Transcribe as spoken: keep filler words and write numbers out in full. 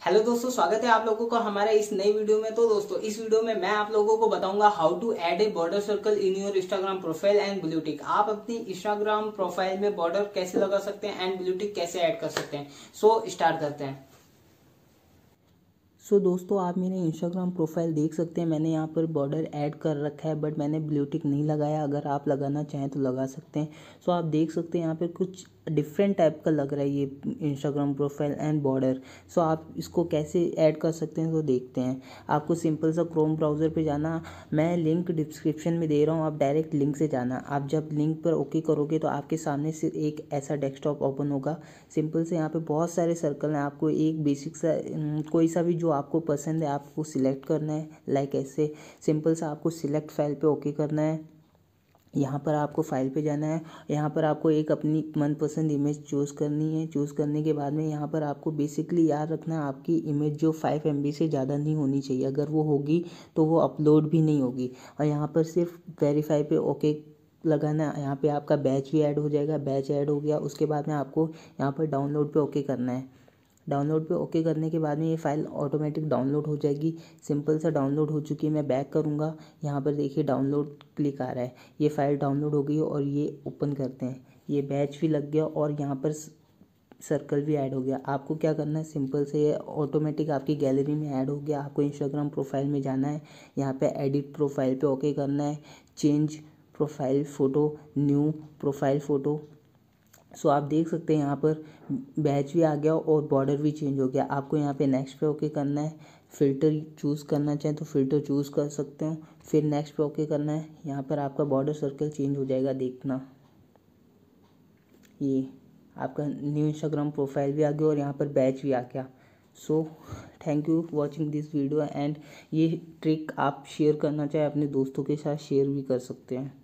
Hello दोस्तों, स्वागत है आप लोगों का हमारे इस नई वीडियो में। तो दोस्तों, इस वीडियो में मैं आप लोगों को बताऊंगा how to add a border circle in your Instagram profile and blue tick. आप अपनी इंस्टाग्राम प्रोफाइल में बॉर्डर कैसे लगा सकते हैं एंड ब्लू टिक कैसे ऐड कर सकते हैं। सो स्टार्ट करते हैं। सो so, दोस्तों आप मेरे इंस्टाग्राम प्रोफाइल देख सकते हैं। मैंने यहाँ पर बॉर्डर ऐड कर रखा है, बट मैंने ब्लू टिक नहीं लगाया। अगर आप लगाना चाहें तो लगा सकते हैं। सो so, आप देख सकते हैं यहाँ पर कुछ डिफरेंट टाइप का लग रहा है ये Instagram profile and border. So आप इसको कैसे ऐड कर सकते हैं तो देखते हैं। आपको सिंपल सा क्रोम ब्राउज़र पे जाना, मैं लिंक डिस्क्रिप्शन में दे रहा हूँ, आप डायरेक्ट लिंक से जाना। आप जब लिंक पर ओके करोगे तो आपके सामने से एक ऐसा डेस्कटॉप ओपन होगा। सिंपल से यहाँ पे बहुत सारे सर्कल हैं, आपको एक बेसिक सा कोई सा भी जो आपको पसंद है आपको सिलेक्ट करना है। लाइक ऐसे सिंपल सा आपको सिलेक्ट फाइल पे ओके करना है। यहाँ पर आपको फाइल पे जाना है। यहाँ पर आपको एक अपनी मनपसंद इमेज चूज़ करनी है। चूज़ करने के बाद में यहाँ पर आपको बेसिकली याद रखना है आपकी इमेज जो फाइव एम बी से ज़्यादा नहीं होनी चाहिए। अगर वो होगी तो वो अपलोड भी नहीं होगी। और यहाँ पर सिर्फ वेरीफाई पे ओके लगाना है। यहाँ पे आपका बैच भी ऐड हो जाएगा। बैच ऐड हो गया, उसके बाद में आपको यहाँ पर डाउनलोड पे ओके करना है। डाउनलोड पे ओके करने के बाद में ये फ़ाइल ऑटोमेटिक डाउनलोड हो जाएगी। सिंपल सा डाउनलोड हो चुकी है। मैं बैक करूँगा, यहाँ पर देखिए डाउनलोड क्लिक आ रहा है। ये फ़ाइल डाउनलोड हो गई और ये ओपन करते हैं। ये बैच भी लग गया और यहाँ पर सर्कल भी ऐड हो गया। आपको क्या करना है, सिंपल से ये ऑटोमेटिक आपकी गैलरी में ऐड हो गया। आपको इंस्टाग्राम प्रोफाइल में जाना है, यहाँ पे एडिट प्रोफाइल पे ओके करना है। Change profile photo, new profile photo. So आप देख सकते हैं यहाँ पर बैच भी आ गया और बॉर्डर भी चेंज हो गया। आपको यहाँ पे नेक्स्ट पे ओके करना है। फ़िल्टर चूज़ करना चाहें तो फ़िल्टर चूज़ कर सकते हो, फिर नेक्स्ट पे ओके करना है। यहाँ पर आपका बॉर्डर सर्कल चेंज हो जाएगा। देखना, ये आपका न्यू इंस्टाग्राम प्रोफाइल भी आ गया और यहाँ पर बैच भी आ गया। So thank you watching this video and ये ट्रिक आप शेयर करना चाहें अपने दोस्तों के साथ शेयर भी कर सकते हैं।